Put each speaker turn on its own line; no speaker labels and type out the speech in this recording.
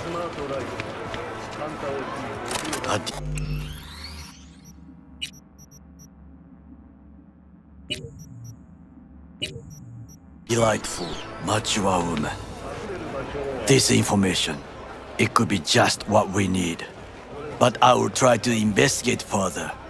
Delightful, mature woman. This information, it could be just what we need. But I will try to investigate further.